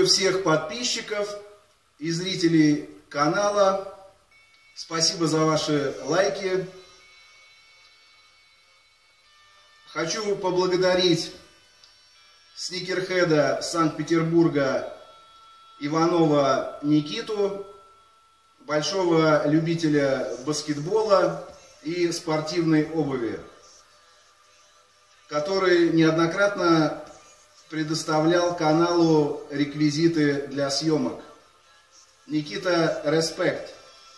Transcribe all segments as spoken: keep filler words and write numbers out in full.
всех подписчиков и зрителей канала. Спасибо за ваши лайки. Хочу поблагодарить сникерхеда Санкт-Петербурга Иванова Никиту, большого любителя баскетбола и спортивной обуви, который неоднократно предоставлял каналу реквизиты для съемок. Никита, респект.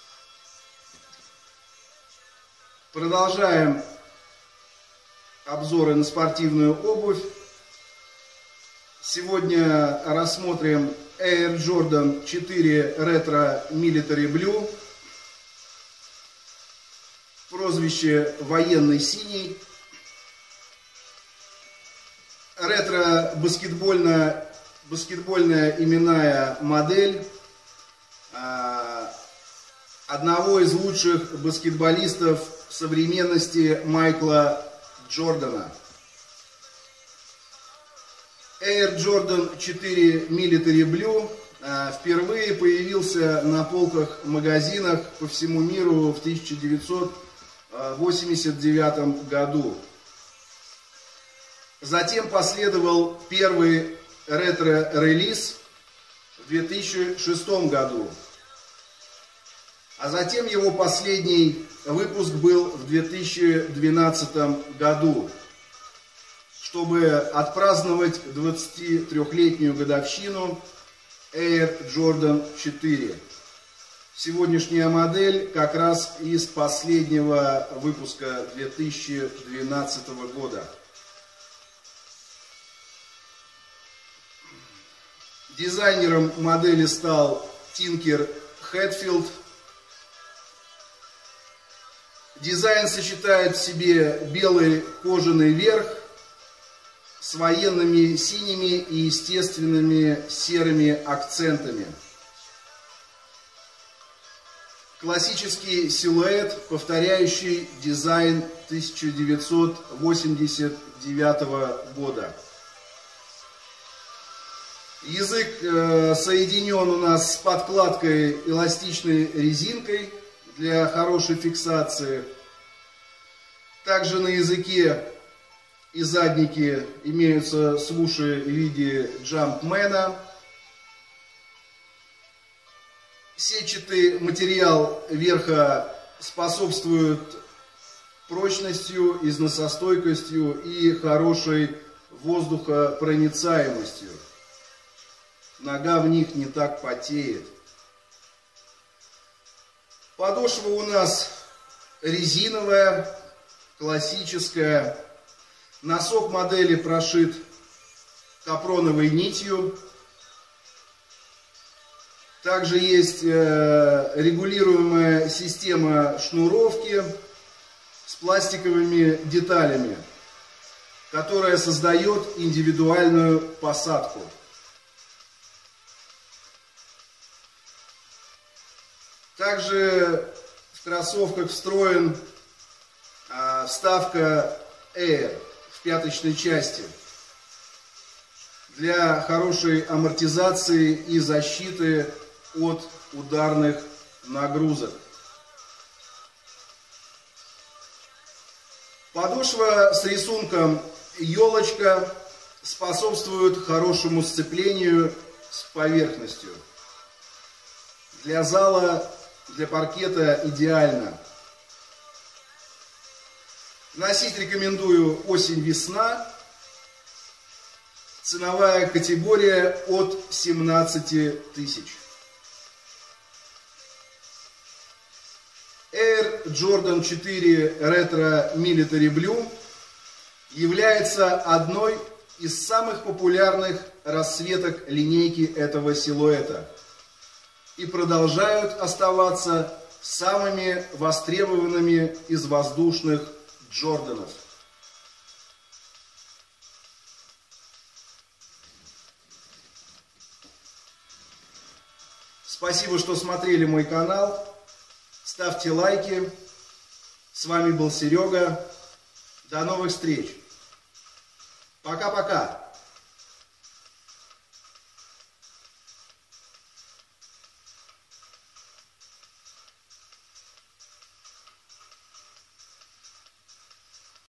Продолжаем обзоры на спортивную обувь. Сегодня рассмотрим Air Jordan четыре Retro Military Blue, прозвище военный синий. Ретро-баскетбольная баскетбольная именная модель а, одного из лучших баскетболистов современности Майкла Джордана. Air Jordan четыре Military Blue а, впервые появился на полках магазинах по всему миру в тысяча девятьсот восемьдесят девятом году. Затем последовал первый ретро-релиз в две тысячи шестом году. А затем его последний выпуск был в две тысячи двенадцатом году, чтобы отпраздновать двадцатитрёхлетнюю годовщину Air Jordan четыре. Сегодняшняя модель как раз из последнего выпуска две тысячи двенадцатого года. Дизайнером модели стал Тинкер Хэтфилд. Дизайн сочетает в себе белый кожаный верх с военными синими и естественными серыми акцентами. Классический силуэт, повторяющий дизайн тысяча девятьсот восемьдесят девятого года. Язык э, соединен у нас с подкладкой эластичной резинкой для хорошей фиксации. Также на языке и заднике имеются свуши в виде джампмена. Сетчатый материал верха способствует прочностью, износостойкостью и хорошей воздухопроницаемостью. Нога в них не так потеет. Подошва у нас резиновая, классическая. Носок модели прошит капроновой нитью. Также есть регулируемая система шнуровки с пластиковыми деталями, которая создает индивидуальную посадку. Также в кроссовках встроен а, вставка Air в пяточной части для хорошей амортизации и защиты от ударных нагрузок. Подошва с рисунком елочка способствует хорошему сцеплению с поверхностью. Для зала, для паркета идеально. Носить рекомендую осень-весна. Ценовая категория от семнадцати тысяч. Air Jordan четыре Retro Military Blue является одной из самых популярных расцветок линейки этого силуэта и продолжают оставаться самыми востребованными из воздушных Джорданов. Спасибо, что смотрели мой канал. Ставьте лайки. С вами был Серега. До новых встреч. Пока-пока.